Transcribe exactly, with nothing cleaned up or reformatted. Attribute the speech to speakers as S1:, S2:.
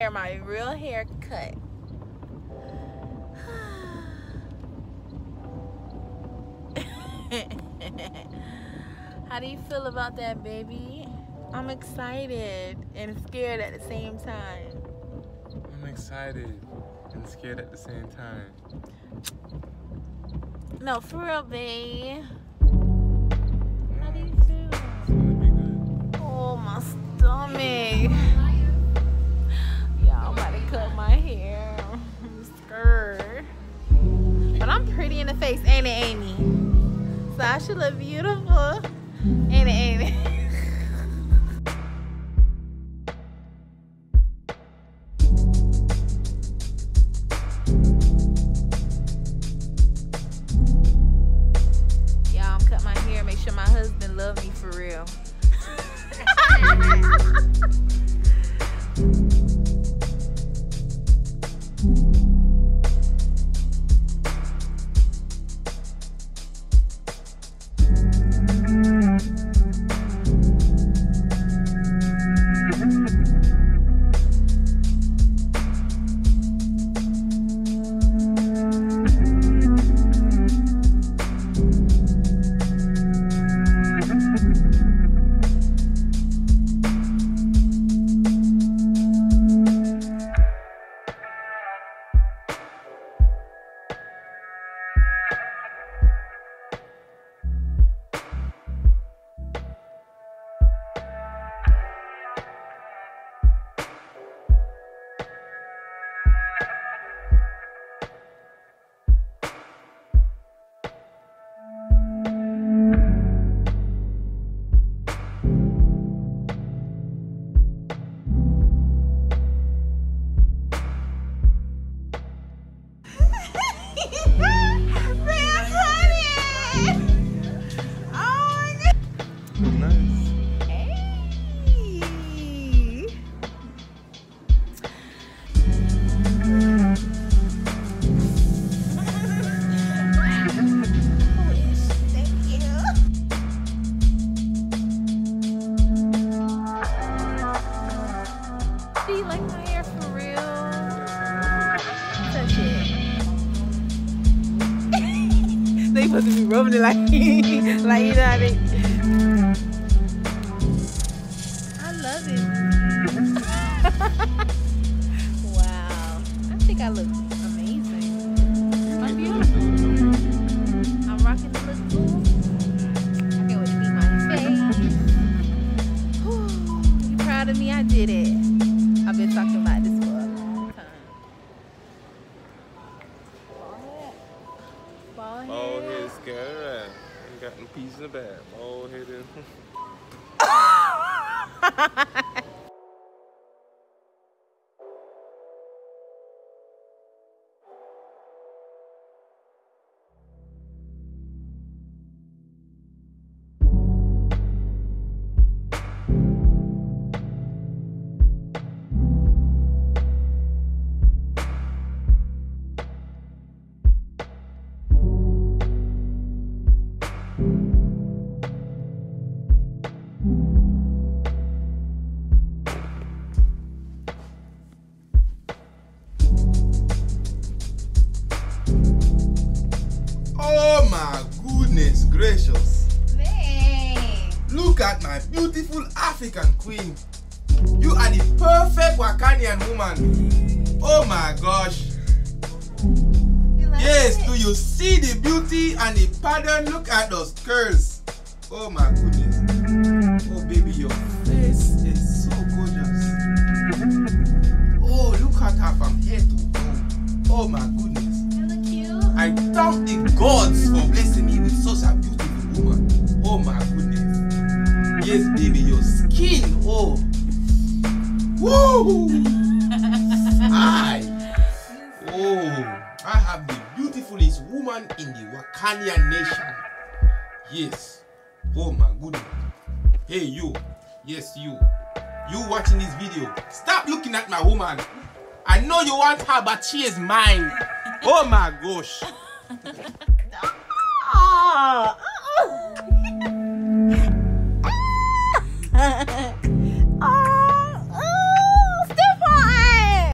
S1: My real haircut. How do you feel about that, baby? I'm excited and scared at the same time.
S2: I'm excited and scared at the same time.
S1: No, for real, babe.
S2: Mm.
S1: How do you feel?
S2: It's gonna be good.
S1: Oh, my stomach. Yeah, I'm about to cut my hair. I'm scared. But I'm pretty in the face, ain't it, Amy? So I should look beautiful. Ain't it, ain't it? Yeah, I'm cut my hair. Make sure my husband love me for real. Do you like my hair for real? Touch it. They supposed to be rubbing it like, like you know how they. I love it. Wow. I think I look amazing. I'm beautiful. I'm rocking the look cool. I can't wait to meet my face. Whew. You proud of me? I did it. I've been talking about this for a long time. Bald head.
S2: Bald head scared around. Ain't got no peace in the bag. Bald headed.
S3: Oh my goodness gracious.
S1: Dang.
S3: Look at my beautiful African queen. You are the perfect Wakanian woman. Oh my gosh.
S1: You like
S3: Yes,
S1: it?
S3: do you see the beauty and the pattern? Look at those curls. Oh my goodness. Oh baby, your face is so gorgeous. Oh, look at her from head to toe. Oh my goodness.
S1: You look cute.
S3: I thank the gods for blessing me with such a beautiful woman. Oh my goodness. Yes, baby, your skin. Oh. Woo! I. Oh. I have the beautifulest woman in the Wakanian nation. Yes. Oh my goodness. Hey, you. Yes, you. You watching this video. Stop looking at my woman. I know you want her, but she is mine. Oh my gosh.
S1: Oh.